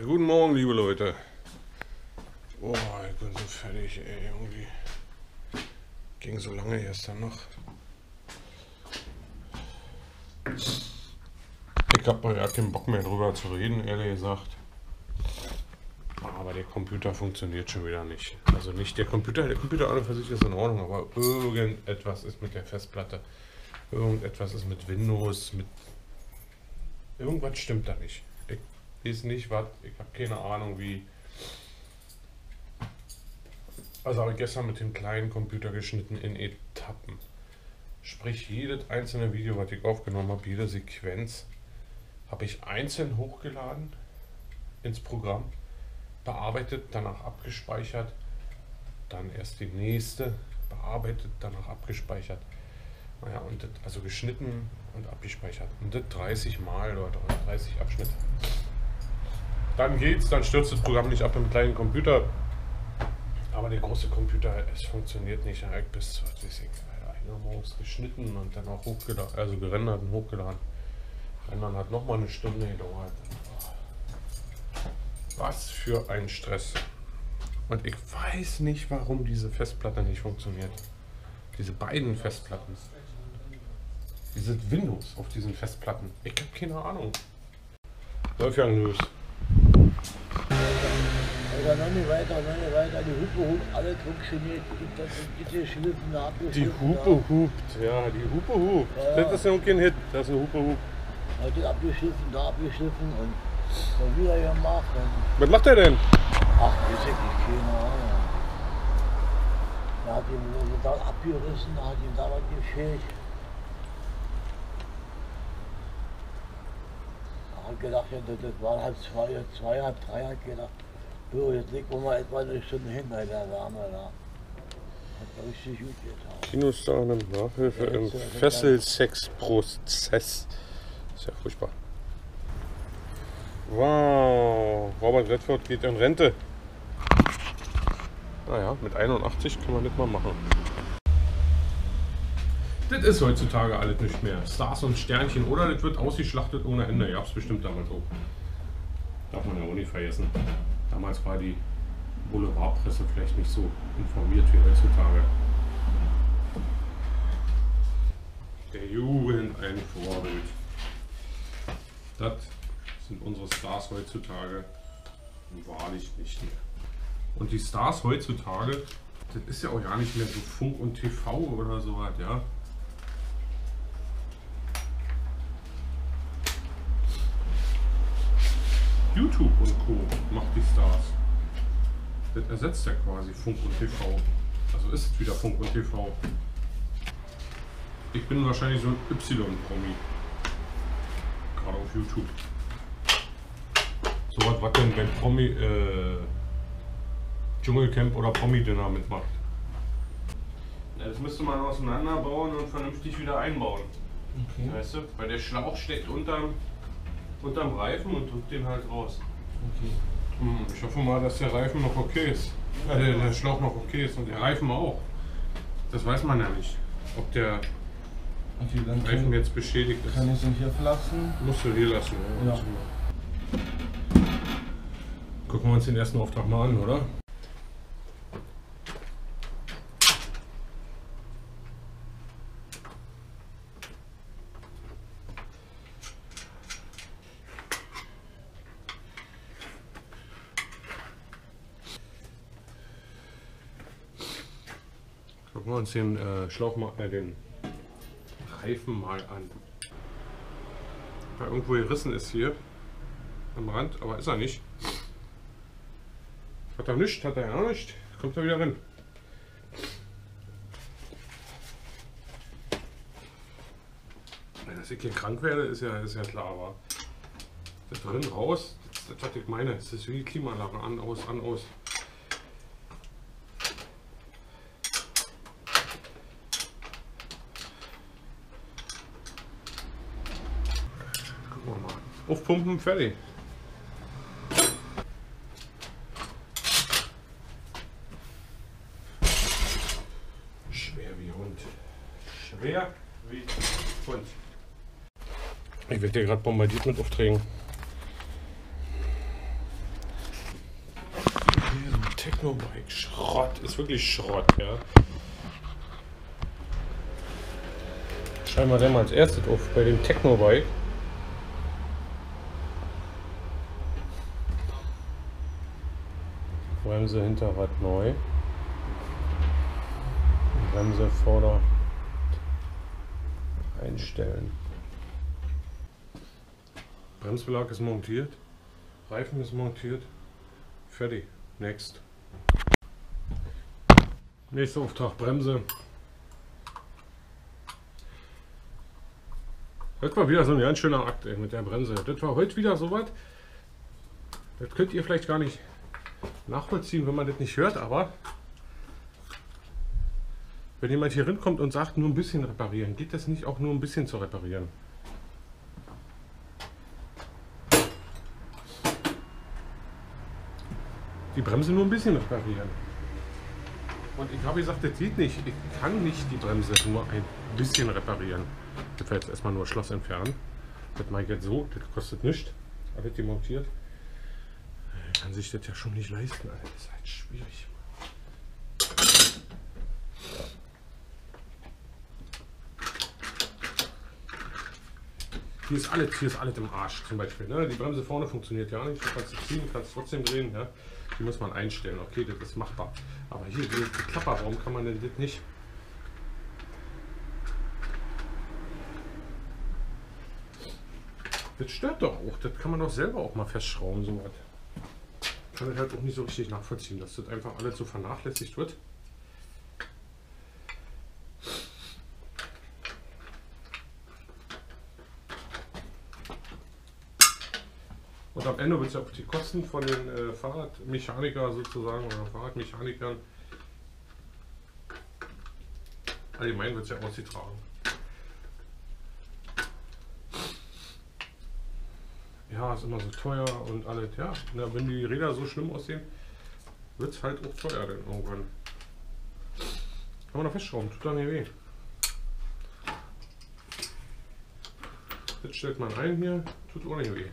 Guten Morgen, liebe Leute. Oh, ich bin so fertig, ey. Irgendwie ging so lange gestern noch. Ich habe mal gar keinen Bock mehr drüber zu reden, ehrlich gesagt. Aber der Computer funktioniert schon wieder nicht. Also nicht der Computer an und für sich ist in Ordnung, aber irgendetwas ist mit der Festplatte. Irgendetwas ist mit Windows, irgendwas stimmt da nicht. Ich weiß nicht was, ich habe keine Ahnung wie. Also habe ich gestern mit dem kleinen Computer geschnitten in Etappen. Sprich, jedes einzelne Video, was ich aufgenommen habe, jede Sequenz, habe ich einzeln hochgeladen ins Programm, bearbeitet, danach abgespeichert, dann erst die nächste, bearbeitet, danach abgespeichert. Naja, und das, also geschnitten und abgespeichert. Und das 30 Mal oder 30 Abschnitte. Dann geht's, dann stürzt das Programm nicht ab im kleinen Computer. Aber der große Computer, es funktioniert nicht. Ja, bis, was weiß ich, morgens geschnitten und dann auch hochgeladen, also gerendert und hochgeladen. Rendern hat nochmal eine Stunde gedauert. Was für ein Stress. Und ich weiß nicht, warum diese Festplatte nicht funktioniert. Diese beiden Festplatten. Diese Windows auf diesen Festplatten. Ich habe keine Ahnung. Läuft ja los. Noch nicht weiter, die Hupe hupt, alles funktioniert, Die Hupe hupt, ja, die Hupe hupt. Ja. Das ist ja auch kein Hit, das ist eine Hupe hupt. Heute abgeschliffen, da abgeschliffen und dann wieder gemacht. Was macht er denn? Ach, weiß ich nicht, keine Ahnung. Er hat ihn da abgerissen, hat ihm da was gefehlt. Ich habe gedacht, ja, das war halt zwei, halb drei, hat gedacht. So, jetzt legen wir mal etwa eine Stunde hin bei der Wärme da. Hat richtig gut getan. Kinostar nimmt Nachhilfe im Fesselsexprozess. Ist ja furchtbar. Wow, Robert Redford geht in Rente. Naja, mit 81 kann man das mal machen. Das ist heutzutage alles nicht mehr. Stars und Sternchen, oder das wird ausgeschlachtet ohne Ende. Ihr habt es bestimmt damals auch. Darf man ja auch nicht vergessen. Damals war die Boulevardpresse vielleicht nicht so informiert wie heutzutage. Der Jugend ein Vorbild. Das sind unsere Stars heutzutage wahrlich nicht mehr. Und die Stars heutzutage, das ist ja auch ja nicht mehr so Funk und TV oder sowas, ja. YouTube und Co. macht die Stars. Das ersetzt ja quasi Funk und TV. Also ist es wieder Funk und TV. Ich bin wahrscheinlich so ein Y-Promi. Gerade auf YouTube. So was denn, wenn Promi Dschungelcamp oder Promi-Dinner mitmacht. Ja, das müsste man auseinanderbauen und vernünftig wieder einbauen. Okay. Weißt du? Weil der Schlauch steckt unterm Reifen und drückt den halt raus. Okay. Ich hoffe mal, dass der Reifen noch okay ist. Der Schlauch noch okay ist und der Reifen auch. Das weiß man ja nicht. Ob der Reifen jetzt beschädigt ist. Kann ich ihn hier verlassen? Musst du hier lassen. Ja. Gucken wir uns den ersten Auftrag mal an, oder? Gucken wir uns den Schlauch mal, den Reifen mal an. Weil irgendwo gerissen ist hier am Rand, aber ist er nicht. Hat er nicht, hat er ja nicht. Kommt er wieder rein. Dass ich hier krank werde, ist ja klar, aber das drin raus, das ist das, was ich meine. Es ist wie die Klimaanlage, an, aus, an, aus. Aufpumpen, fertig. Schwer wie Hund. Schwer wie Hund. Ich werde hier gerade bombardiert mit Aufträgen. Technobike, Schrott, ist wirklich Schrott, ja. Schreiben wir den mal als erstes auf bei dem Technobike. Bremse Hinterrad neu. Bremse Vorder einstellen. Bremsbelag ist montiert. Reifen ist montiert. Fertig. Next. Nächster Auftrag Bremse. Das war wieder so ein ganz schöner Akt mit der Bremse. Das war heute wieder so was. Das könnt ihr vielleicht gar nicht nachvollziehen, wenn man das nicht hört, aber wenn jemand hier hinkommt und sagt, nur ein bisschen reparieren, geht das nicht auch nur ein bisschen zu reparieren. Die Bremse nur ein bisschen reparieren. Und ich habe gesagt, das geht nicht. Ich kann nicht die Bremse nur ein bisschen reparieren. Das war jetzt erstmal nur Schloss entfernen. Das mache ich jetzt so, das kostet nichts. Alles demontiert. Kann sich das ja schon nicht leisten, Alter. Das ist halt schwierig. Hier ist alles im Arsch zum Beispiel. Ne? Die Bremse vorne funktioniert ja nicht. Du kannst sie ziehen, kannst trotzdem drehen. Ja? Die muss man einstellen. Okay, das ist machbar. Aber hier, die Klapper, warum kann man denn das nicht? Das stört doch auch. Das kann man doch selber auch mal festschrauben. So was. Ich kann das halt auch nicht so richtig nachvollziehen, dass das einfach alles so vernachlässigt wird. Und am Ende wird es ja auf die Kosten von den Fahrradmechanikern sozusagen oder Fahrradmechanikern allgemein wird es ja ausgetragen. Ja, ist immer so teuer und alles. Ja, na, wenn die Räder so schlimm aussehen, wird es halt auch teuer dann irgendwann. Kann man da festschrauben, tut dann nicht weh. Jetzt stellt man ein hier, tut auch nicht weh.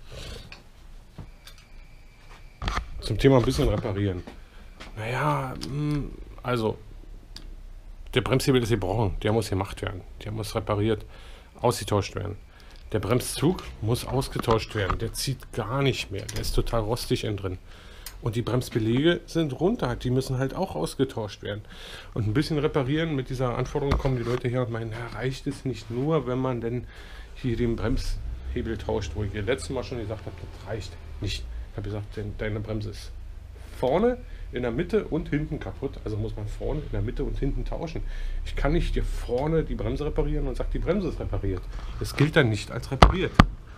Zum Thema ein bisschen reparieren. Naja, also der Bremshebel ist gebrochen, der muss gemacht werden, der muss repariert, ausgetauscht werden. Der Bremszug muss ausgetauscht werden, der zieht gar nicht mehr, der ist total rostig innen drin. Und die Bremsbeläge sind runter, die müssen halt auch ausgetauscht werden. Und ein bisschen reparieren, mit dieser Anforderung kommen die Leute her und meinen, ja, reicht es nicht nur, wenn man denn hier den Bremshebel tauscht, wo ich ihr letztes Mal schon gesagt habe, das reicht nicht. Ich habe gesagt, deine Bremse ist vorne, in der Mitte und hinten kaputt. Also muss man vorne, in der Mitte und hinten tauschen. Ich kann nicht hier vorne die Bremse reparieren und sage, die Bremse ist repariert. Das gilt dann nicht als repariert.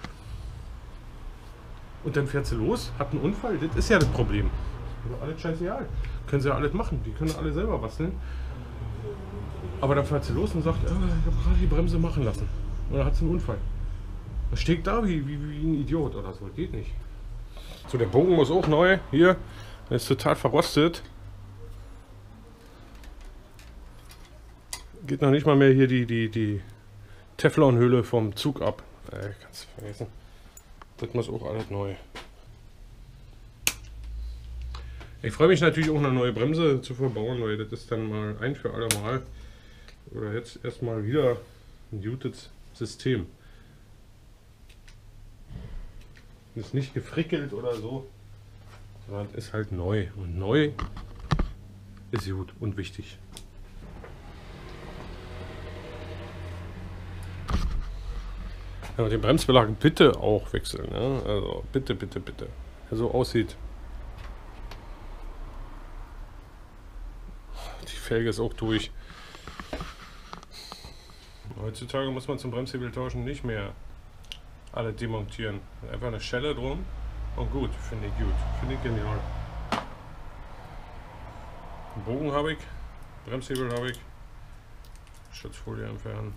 Und dann fährt sie los, hat einen Unfall. Das ist ja das Problem. Aber alles scheißegal. Können sie ja alles machen. Die können alle selber basteln. Aber dann fährt sie los und sagt, ich habe gerade die Bremse machen lassen. Oder hat sie einen Unfall. Da steht da wie ein Idiot oder so. Geht nicht. So, der Bogen muss auch neu. Hier, der ist total verrostet. Geht noch nicht mal mehr hier die Teflonhülle vom Zug ab. Kannst du vergessen. Das muss auch alles neu. Ich freue mich natürlich auch, eine neue Bremse zu verbauen, weil das ist dann mal ein für alle Mal. Oder jetzt erstmal wieder ein gutes System. Ist nicht gefrickelt oder so, sondern ist halt neu. Und neu ist gut und wichtig. Ja, und den Bremsbelag bitte auch wechseln. Ja? Also bitte, bitte, bitte. Der so aussieht. Die Felge ist auch durch. Heutzutage muss man zum Bremshebel tauschen nicht mehr alle demontieren. Einfach eine Schelle drum und gut, finde ich gut. Finde ich genial. Einen Bogen habe ich, Bremshebel habe ich, Schutzfolie entfernen.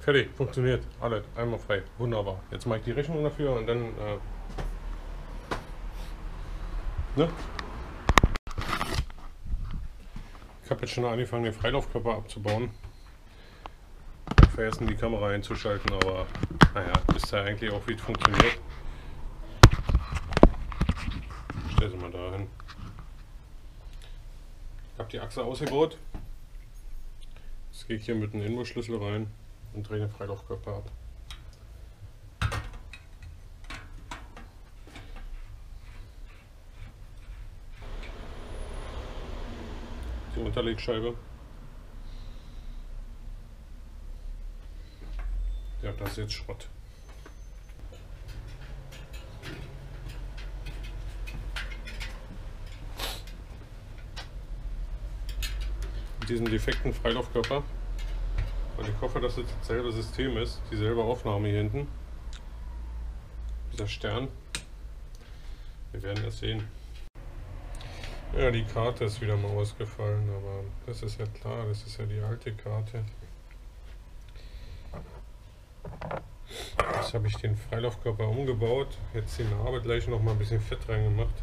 Fertig, funktioniert. Alles, einmal frei. Wunderbar. Jetzt mache ich die Rechnung dafür und dann... ne? Ich habe jetzt schon angefangen, den Freilaufkörper abzubauen. Ich habe vergessen, die Kamera einzuschalten, aber naja, wisst ihr eigentlich auch, wie es funktioniert. Ich stelle sie mal dahin. Ich habe die Achse ausgebaut. Jetzt gehe ich hier mit dem Inbusschlüssel rein und drehe den Freilaufkörper ab. Die Unterlegscheibe. Ja, das ist jetzt Schrott. Mit diesem defekten Freilaufkörper, und ich hoffe, dass es dasselbe System ist, dieselbe Aufnahme hier hinten. Dieser Stern. Wir werden es sehen. Ja, die Karte ist wieder mal ausgefallen, aber das ist ja klar, das ist ja die alte Karte. Jetzt habe ich den Freilaufkörper umgebaut, jetzt die Narbe gleich noch mal ein bisschen Fett reingemacht.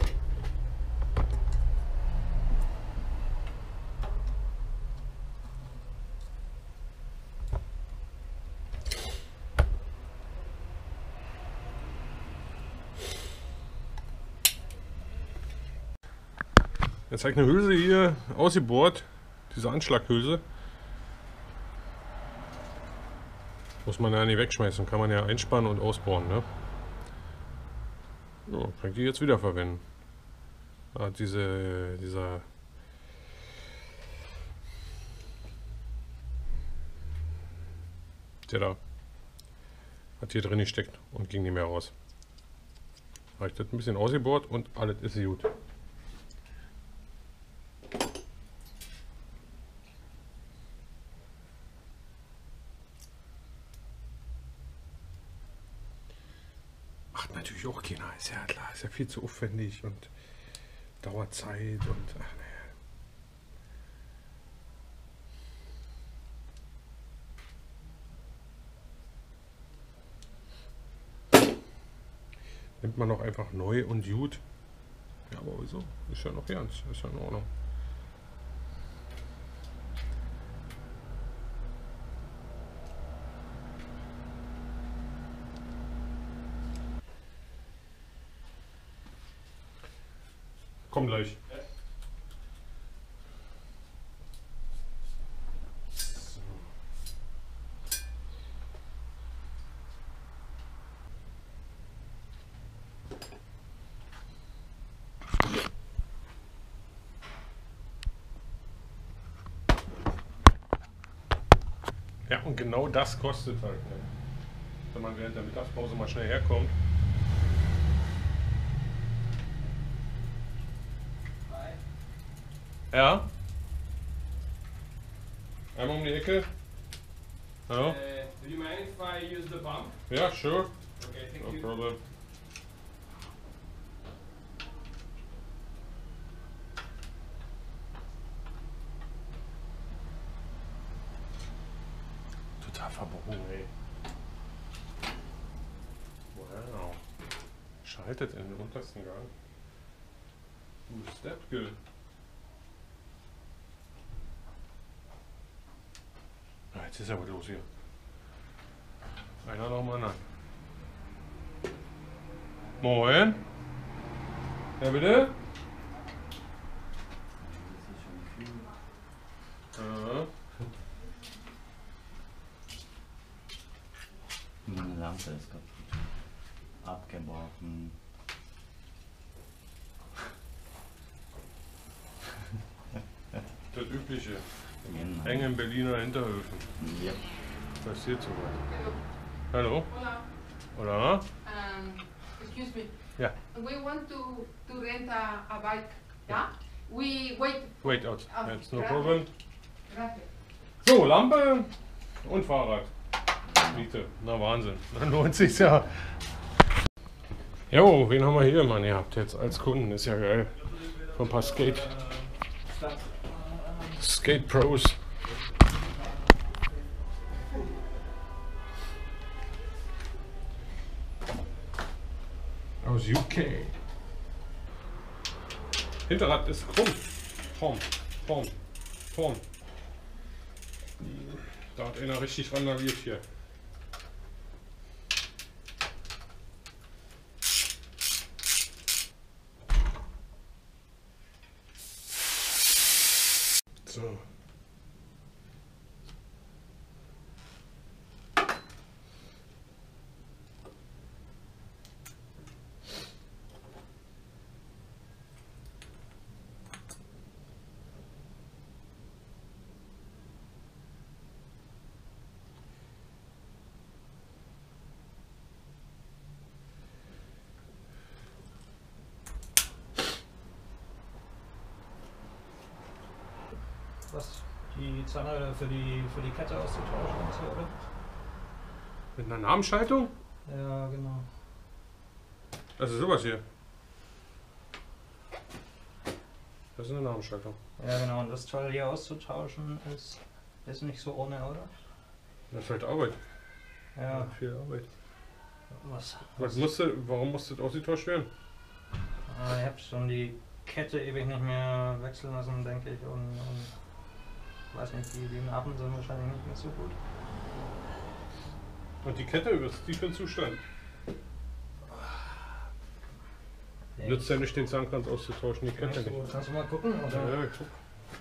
Jetzt habe ich eine Hülse hier ausgebohrt, diese Anschlaghülse. Muss man ja nicht wegschmeißen, kann man ja einspannen und ausbohren. Ne? So, kann ich die jetzt wieder verwenden. Dieser der da hat hier drin gesteckt und ging nicht mehr raus. Habe ich das ein bisschen ausgebohrt und alles ist gut. Natürlich auch keiner, ist ja klar, ist ja viel zu aufwendig und dauert Zeit und ach nee. Nimmt man doch einfach neu und gut. Ja, aber wieso? Ist ja noch ganz, ist ja in Ordnung. Komm gleich. So. Ja, und genau das kostet halt, ne? Wenn man während der Mittagspause mal schnell herkommt. Ja. Einmal um die Ecke. Hallo? Do you mind if I use the pump? Ja, sure. Okay, thank No you. problem. Total verbogen, ey. Wow. Schaltet in den untersten Gang. Step good. Jetzt ist ja was los hier. Einer noch mal an. Moin. Ja, bitte? Ja. Meine Lampe ist kaputt. Abgebrochen. Das Übliche. Genau. Eng in Berliner Hinterhöfen. Ja. Passiert soweit. Hallo? Hola, Oder? excuse me. Ja. We want to rent a bike. Yeah? We wait. Wait out. Ah, That's no gracias. problem. Gracias. So, Lampe und Fahrrad. Miete. Na Wahnsinn. Dann lohnt sich's ja. Jo, wen haben wir hier, Mann? Ihr habt jetzt als Kunden. Ist ja geil. Von ein paar Skate Pros. aus UK. Hinterrad ist krumm. Vorn. Da hat einer richtig randaliert hier. So. Was die Zange für die Kette auszutauschen und so, oder? Mit einer Namensschaltung? Ja, genau. Also sowas hier. Das ist eine Namensschaltung. Ja, genau. Und das Teil hier auszutauschen ist nicht so ohne, oder? Das ist halt Arbeit. Ja. Viel Arbeit. Was? Warum musste das ausgetauscht werden? Ich habe schon die Kette ewig nicht mehr wechseln lassen, denke ich. Und weiß nicht, die Naben sind wahrscheinlich nicht mehr so gut. Und die Kette, was ist die für ein Zustand? Nee. Nützt ja nicht, den Zahnkranz auszutauschen, die Kette nicht. Kannst du mal gucken? Oder? Ja, guck.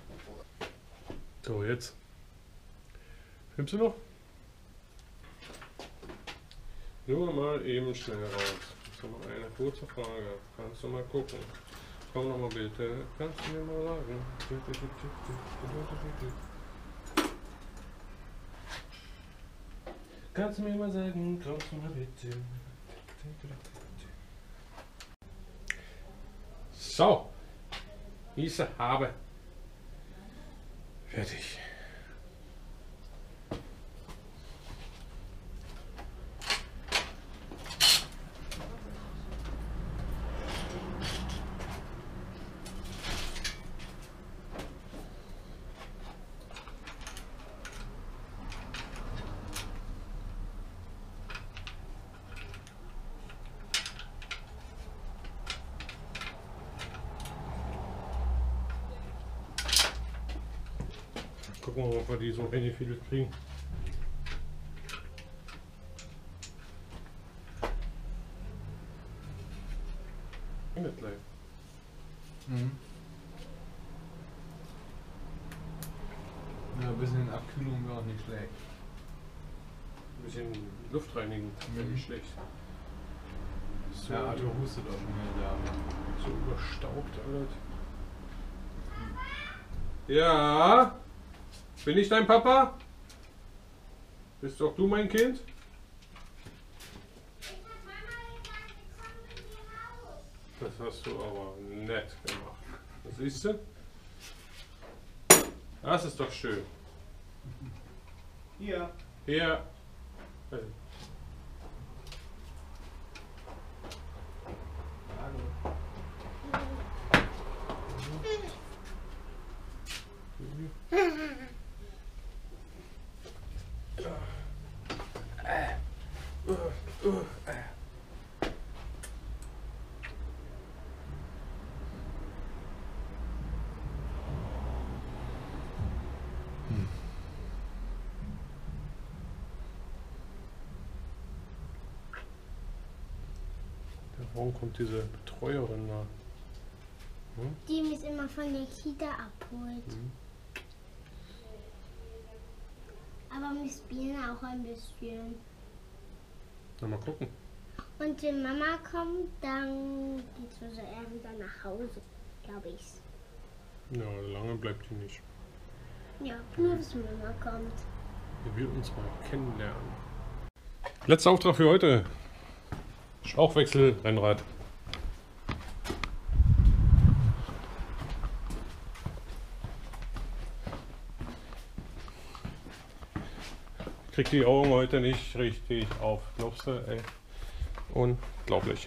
So, jetzt. Filmst du noch? Nur mal eben schnell raus. So, mal eine kurze Frage. Kannst du mal gucken? Komm noch mal bitte. Kannst du mir mal sagen? Kannst du mir mal sagen? Kommst du mal bitte? So. Diese habe. Fertig. Gucken wir mal, ob wir die so eingefädelt kriegen. Nicht gleich. Ja, ein bisschen Abkühlung wäre auch nicht schlecht. Ein bisschen Luft reinigen, wäre nicht schlecht. So, Ja, Arthur hustet auch schon wieder da. so überstaubt alles. Ja, bin ich dein Papa? Bist auch du mein Kind? Das hast du aber nett gemacht. Das siehst du? Das ist doch schön. Hier. Hier. Warum kommt diese Betreuerin da? Die mich immer von der Kita abholt. Aber wir spielen auch ein bisschen. Na, mal gucken. Und wenn Mama kommt, dann geht's also eher wieder nach Hause, glaube ich. Ja, lange bleibt die nicht. Ja, nur bis Mama kommt. Wir will uns mal kennenlernen. Letzter Auftrag für heute. Schlauchwechsel, Rennrad. Krieg die Augen heute nicht richtig auf. Glaubst du, ey? Unglaublich.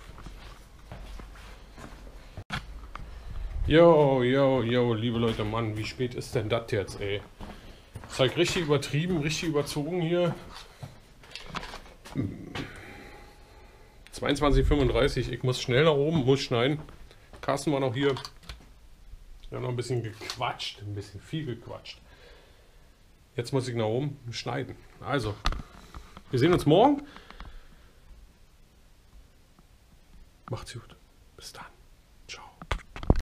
Jo, liebe Leute, Mann, wie spät ist denn das jetzt, ey? Zeig richtig übertrieben, richtig überzogen hier. 22:35 Uhr, ich muss schnell nach oben, muss schneiden. Carsten war noch hier. Wir haben noch ein bisschen gequatscht, ein bisschen viel gequatscht. Jetzt muss ich nach oben schneiden. Also, wir sehen uns morgen. Macht's gut. Bis dann.